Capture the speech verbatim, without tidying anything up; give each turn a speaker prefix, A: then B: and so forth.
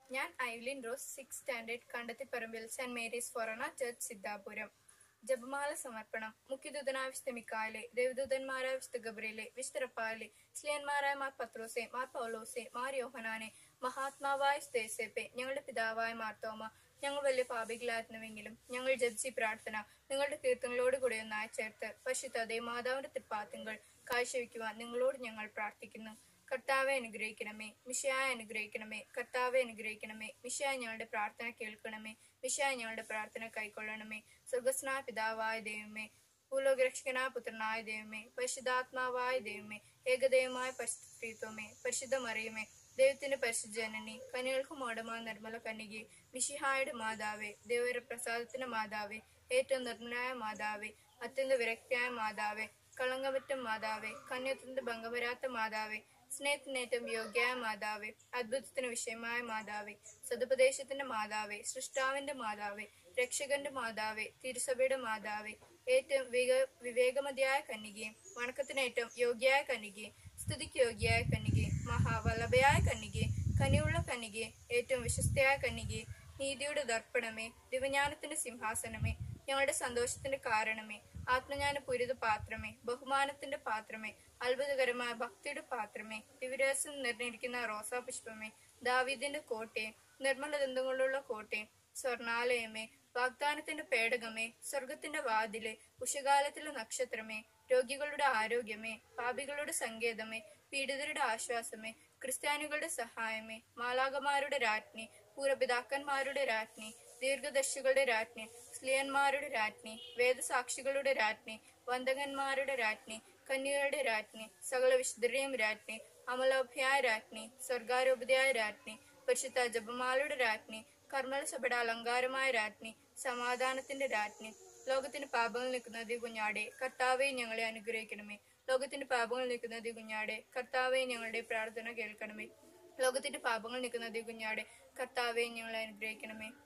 A: ഞാൻ Evelyn Rose six standard Kandathiparambil saint Mary's forane church Siddhapuram. ജപമാല സമർപ്പണം. മുഖ്യദൂതനായ വിശുദ്ധ മിക്കായേലേ, ദേവദൂതന്മാരായ വിശുദ്ധ ഗബ്രിയേലേ, വിശുദ്ധ റഫായേലേ, സ്ലീഹന്മാരായ മാർ പത്രോസേ, മാർ പൗലോസേ, മാർ യോഹന്നാനേ, മഹാത്മാവായ വിശുദ്ധ യോസേപ്പേ, ഞങ്ങളുടെ പിതാവായ മാർത്തോമ, ഞങ്ങൾ വലിയ പാപികളായിരുന്നുവെങ്കിലും ഞങ്ങൾ ജപിച്ച ഈ പ്രാർത്ഥന നിങ്ങളുടെ കീർത്തനങ്ങളോട് കൂടി ഒന്നായി ചേർത്ത് പരിശുദ്ധ മാതാവിന്റെ തൃപ്പാദങ്ങൾ കാഴ്ചവെക്കുവാൻ നിങ്ങളോട് ഞങ്ങൾ പ്രാർത്ഥിക്കുന്നു. കർത്താവെ അനുഗ്രഹിക്കണമേ, മിശിഹായെ അനുഗ്രഹിക്കണമേ, കർത്താവെ അനുഗ്രഹിക്കണമേ, മിശിഹായെ ഞങ്ങളുടെ പ്രാർത്ഥന കേൾക്കണമേ, മിശിഹായെ ഞങ്ങളുടെ പ്രാർത്ഥന കൈക്കൊള്ളണമേ. സ്വർഗസ്നായ പിതാവായ ദൈവമേ, ഭൂലോകരക്ഷകനായ പുത്രനായ ദൈവമേ, പരിശുദ്ധാത്മാവായ ദൈവമേ, ഏകദൈവമായ പരിശുദ്ധത്വമേ, പരിശുദ്ധ മറിയമേ, ദൈവത്തിന്റെ പരിശുദ്ധ ജനനി, കനികൾക്ക് മോടമായ നിർമ്മല കന്യകെ, മിശിഹായുടെ മാതാവേ, ദൈവര പ്രസാദത്തിന്റെ മാതാവേ, ഏറ്റവും നിർമ്മലായ മാതാവേ, അത്യന്ത വിരക്തിയായ മാതാവേ, കളങ്കമറ്റ മാതാവേ, കന്യത്വത്തിന്റെ ഭംഗവരാത്ത മാതാവേ, സ്നേഹത്തിനേറ്റവും യോഗ്യമായ മാതാവേ, അദ്ഭുതത്തിന് വിഷയമായ മാതാവേ, സതുപദേശത്തിന്റെ മാതാവേ, സൃഷ്ടാവിന്റെ മാതാവേ, രക്ഷകന്റെ മാതാവേ, തിരുസഭയുടെ മാതാവേ, ഏറ്റവും വിക വിവേകമതിയായ കന്യകയെ, വണക്കത്തിനേറ്റവും യോഗ്യയായ കന്യകയെ, സ്തുതിക്ക് യോഗ്യയായ കന്യകയെ, മഹാവല്ലഭയായ കന്യകയെ, കനിയുള്ള കന്യകയെ, ഏറ്റവും വിശ്വസ്തയായ കന്യകയെ, നീതിയുടെ ദർപ്പണമേ, ദിവജ്ഞാനത്തിന്റെ സിംഹാസനമേ, ഞങ്ങളുടെ സന്തോഷത്തിന്റെ കാരണമേ, ആത്മജ്ഞാന പൂരിത പാത്രമേ, ബഹുമാനത്തിന്റെ പാത്രമേ, അത്ഭുതകരമായ ഭക്തിയുടെ പാത്രമേ, ദിവ്യരഹസ്യം നിറഞ്ഞിരിക്കുന്ന റോസാ പുഷ്പമേ, ദാവീദിന്റെ കോട്ടയെ, നിർമ്മല ദന്തങ്ങളുള്ള കോട്ടയെ, സ്വർണാലയമേ, വാഗ്ദാനത്തിന്റെ പേടകമേ, സ്വർഗത്തിന്റെ വാതിലെ, ഉഷകാലത്തിലെ നക്ഷത്രമേ, രോഗികളുടെ ആരോഗ്യമേ, പാപികളുടെ സങ്കേതമേ, പീഡിതരുടെ ആശ്വാസമേ, ക്രിസ്ത്യാനികളുടെ സഹായമേ, മാലാകമാരുടെ രാജ്ഞി, പൂർവപിതാക്കന്മാരുടെ രാജ്ഞി, ദീർഘദർശികളുടെ രാജ്ഞി, സ്ലീഹന്മാരുടെ രാജ്ഞി, വേദസാക്ഷികളുടെ രാജ്ഞി, വന്ദകന്മാരുടെ രാജ്ഞി, കന്യകരുടെ രാജ്ഞി, സകല വിശുദ്ധരുടെയും രാജ്ഞി, അമലോഭ്യായ രാജ്ഞി, സ്വർഗാരോപിതയായ രാജ്ഞി, പരിശുദ്ധ ജപമാലയുടെ രാജ്ഞി, കർമ്മല സഭയുടെ അലങ്കാരമായ രാജ്ഞി, സമാധാനത്തിന്റെ രാജ്ഞി, ലോകത്തിന്റെ പാപങ്ങൾ നിൽക്കുന്ന ദി കുഞ്ഞാടെ, കർത്താവെ ഞങ്ങളെ അനുഗ്രഹിക്കണമേ. ലോകത്തിന്റെ പാപങ്ങൾ നിൽക്കുന്ന ദി കുഞ്ഞാടെ, കർത്താവെ ഞങ്ങളുടെ പ്രാർത്ഥന കേൾക്കണമേ. ലോകത്തിന്റെ പാപങ്ങൾ നിൽക്കുന്ന ദി കുഞ്ഞാടെ, കർത്താവെ ഞങ്ങളെ അനുഗ്രഹിക്കണമേ.